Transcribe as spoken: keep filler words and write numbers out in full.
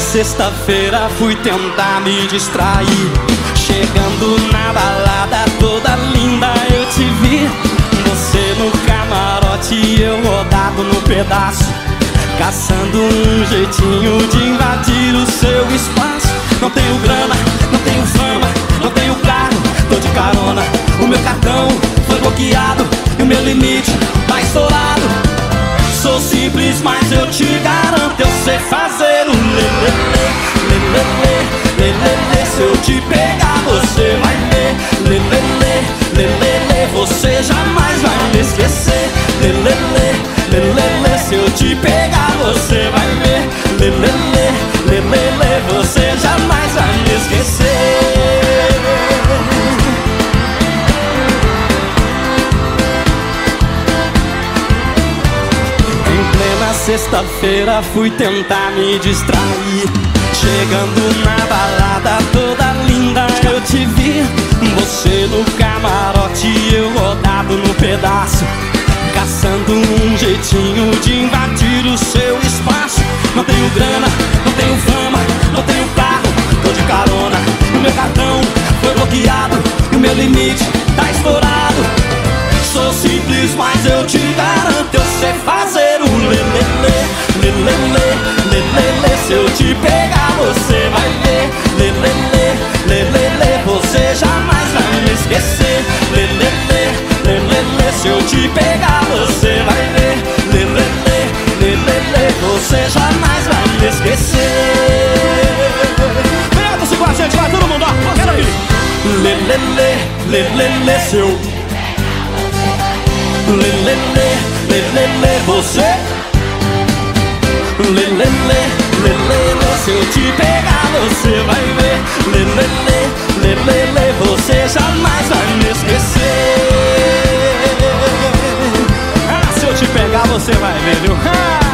sexta-feira fui tentar me distrair. Chegando na balada toda linda eu te vi. Você no camarote e eu rodado no pedaço, caçando um jeitinho de invadir o seu espaço. Não tenho grana, não tenho fama, não tenho carro, tô de carona. O meu cartão foi bloqueado e o meu limite tá estourado. Sou simples, mas eu te garanto, eu sei fazer um lelele, lelele, lelele. Se eu te pegar, você vai ver, lelele, lelele. Você jamais vai me esquecer, lelele, lelele. Se eu te pegar, você vai ver, lelele, lelele. Você jamais vai me esquecer. Sexta-feira fui tentar me distrair. Chegando na balada toda linda eu te vi. Você no camarote e eu rodado no pedaço, caçando um jeitinho de invadir o seu espaço. Não tenho grana, não tenho fama, não tenho carro, tô de carona. O meu cartão foi bloqueado e o meu limite tá estourado. Sou simples, mas eu te garanto, eu sei fazer um lelele, lelele, lelele. Se eu te pegar, você vai ver, lelele, lelele. Você jamais vai me esquecer, lelele, lelele. Se eu te pegar, você vai ver, lelele, lelele. Você jamais vai me esquecer. Vem com a gente, vai todo mundo, ó, quero ouvir. Lelele, lelele, seu lelele, lelele, você lelele, lelele. Se eu te pegar, você vai ver, lelele, lelele. Você jamais vai me esquecer. Ah, se eu te pegar, você vai ver, viu? Ah!